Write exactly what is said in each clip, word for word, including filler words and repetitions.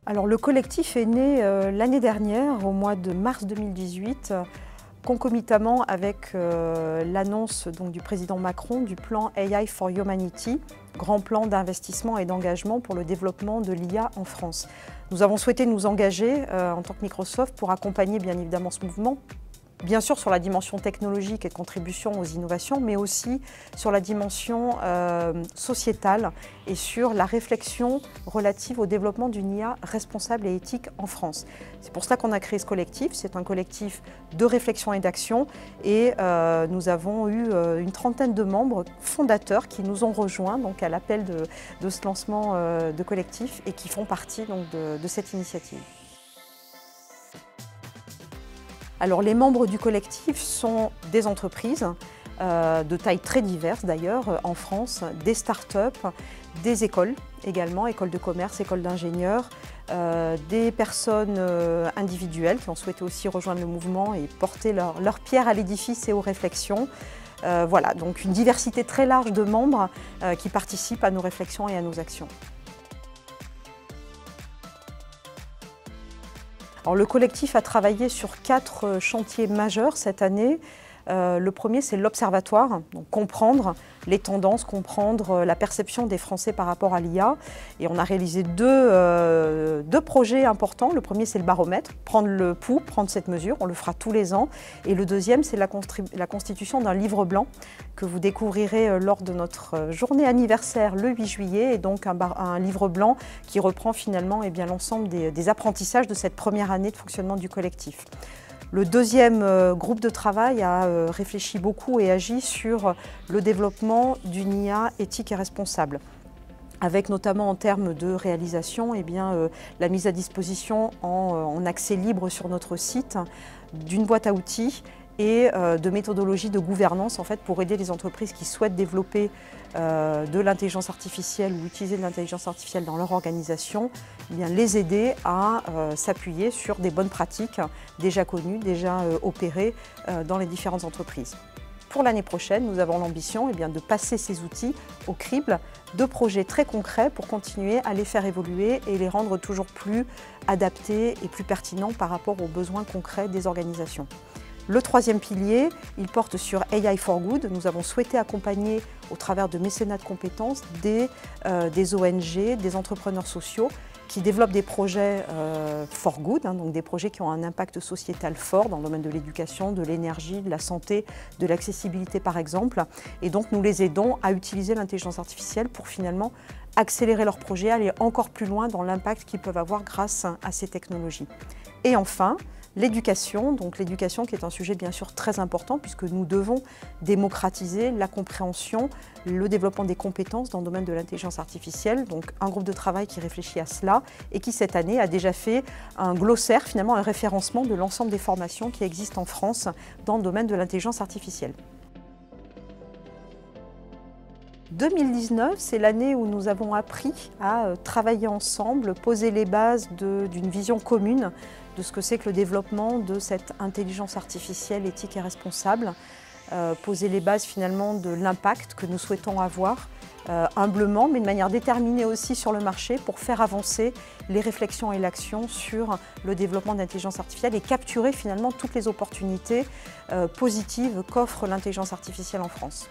Alors le collectif est né euh, l'année dernière, au mois de mars deux mille dix-huit, euh, concomitamment avec euh, l'annonce donc, du président Macron du plan A I for Humanity, grand plan d'investissement et d'engagement pour le développement de l'I A en France. Nous avons souhaité nous engager euh, en tant que Microsoft pour accompagner bien évidemment ce mouvement, bien sûr sur la dimension technologique et de contribution aux innovations, mais aussi sur la dimension euh, sociétale et sur la réflexion relative au développement d'une I A responsable et éthique en France. C'est pour cela qu'on a créé ce collectif. C'est un collectif de réflexion et d'action et euh, nous avons eu euh, une trentaine de membres fondateurs qui nous ont rejoints donc, à l'appel de, de ce lancement euh, de collectif et qui font partie donc, de, de cette initiative. Alors, les membres du collectif sont des entreprises euh, de taille très diverses d'ailleurs en France, des start-up, des écoles également, écoles de commerce, écoles d'ingénieurs, euh, des personnes euh, individuelles qui ont souhaité aussi rejoindre le mouvement et porter leur, leur pierre à l'édifice et aux réflexions. Euh, voilà, donc une diversité très large de membres euh, qui participent à nos réflexions et à nos actions. Alors, le collectif a travaillé sur quatre chantiers majeurs cette année. Euh, le premier, c'est l'observatoire, donc comprendre les tendances, comprendre la perception des Français par rapport à l'I A. Et on a réalisé deux, euh, deux projets importants. Le premier, c'est le baromètre, prendre le pouls, prendre cette mesure, on le fera tous les ans. Et le deuxième, c'est la, la constitution d'un livre blanc que vous découvrirez lors de notre journée anniversaire le huit juillet. Et donc un, un livre blanc qui reprend finalement eh bien, l'ensemble des, des apprentissages de cette première année de fonctionnement du collectif. Le deuxième euh, groupe de travail a euh, réfléchi beaucoup et agi sur le développement d'une I A éthique et responsable, avec notamment en termes de réalisation eh bien, euh, la mise à disposition en, en accès libre sur notre site d'une boîte à outils et euh, de méthodologies de gouvernance en fait, pour aider les entreprises qui souhaitent développer euh, de l'intelligence artificielle ou utiliser de l'intelligence artificielle dans leur organisation, eh bien, les aider à euh, s'appuyer sur des bonnes pratiques déjà connues, déjà euh, opérées euh, dans les différentes entreprises. Pour l'année prochaine, nous avons l'ambition eh bien, de passer ces outils au crible de projets très concrets pour continuer à les faire évoluer et les rendre toujours plus adaptés et plus pertinents par rapport aux besoins concrets des organisations. Le troisième pilier, il porte sur A I for Good. Nous avons souhaité accompagner au travers de mécénat de compétences des, euh, des O N G, des entrepreneurs sociaux qui développent des projets euh, for good, hein, donc des projets qui ont un impact sociétal fort dans le domaine de l'éducation, de l'énergie, de la santé, de l'accessibilité par exemple. Et donc nous les aidons à utiliser l'intelligence artificielle pour finalement accélérer leurs projets, aller encore plus loin dans l'impact qu'ils peuvent avoir grâce à ces technologies. Et enfin, l'éducation, donc l'éducation qui est un sujet bien sûr très important puisque nous devons démocratiser la compréhension, le développement des compétences dans le domaine de l'intelligence artificielle. Donc un groupe de travail qui réfléchit à cela et qui cette année a déjà fait un glossaire, finalement un référencement de l'ensemble des formations qui existent en France dans le domaine de l'intelligence artificielle. deux mille dix-neuf, c'est l'année où nous avons appris à travailler ensemble, poser les bases d'une vision commune de ce que c'est que le développement de cette intelligence artificielle éthique et responsable, euh, poser les bases finalement de l'impact que nous souhaitons avoir, euh, humblement, mais de manière déterminée aussi sur le marché pour faire avancer les réflexions et l'action sur le développement de l'intelligence artificielle et capturer finalement toutes les opportunités euh, positives qu'offre l'intelligence artificielle en France.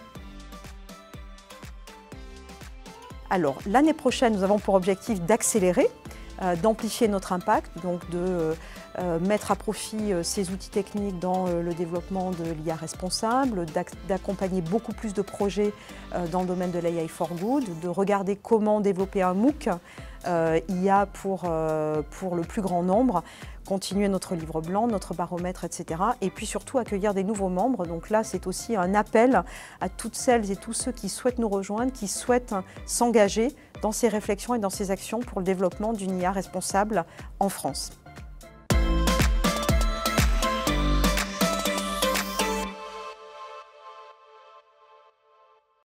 Alors, l'année prochaine, nous avons pour objectif d'accélérer, euh, d'amplifier notre impact, donc de euh, mettre à profit euh, ces outils techniques dans euh, le développement de l'I A responsable, d'accompagner beaucoup plus de projets euh, dans le domaine de l'A I for Good, de regarder comment développer un MOOC euh, I A pour, euh, pour le plus grand nombre, continuer notre livre blanc, notre baromètre, et cetera. Et puis surtout accueillir des nouveaux membres. Donc là, c'est aussi un appel à toutes celles et tous ceux qui souhaitent nous rejoindre, qui souhaitent s'engager dans ces réflexions et dans ces actions pour le développement d'une I A responsable en France.